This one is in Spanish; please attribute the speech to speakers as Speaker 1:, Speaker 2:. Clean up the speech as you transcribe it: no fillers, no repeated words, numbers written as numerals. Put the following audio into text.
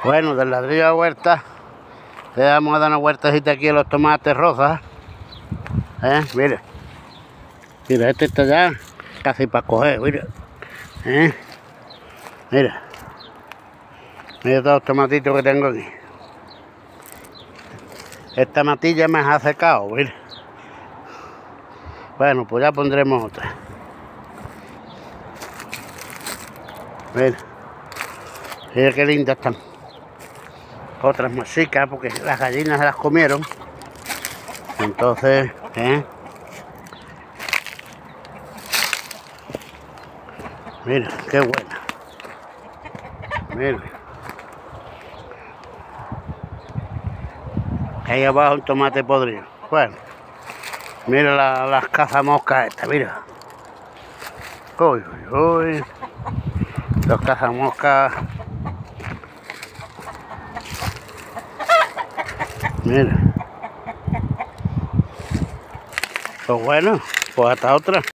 Speaker 1: Bueno, del ladrillo de huerta, le vamos a dar una vueltecita aquí a los tomates rosas. Mire. Mira, este está ya casi para coger, mira. Mira. Mira todos los tomatitos que tengo aquí. Esta matilla me ha secado, mira. Bueno, pues ya pondremos otra. Mira. Mira qué lindas están. Otras más chicas porque las gallinas se las comieron. Entonces, mira, qué buena. Mira. Ahí abajo un tomate podrido. Bueno, mira las cazamoscas estas, mira. Uy, uy, uy. Los cazamoscas. Mira. Pues bueno, pues hasta otra.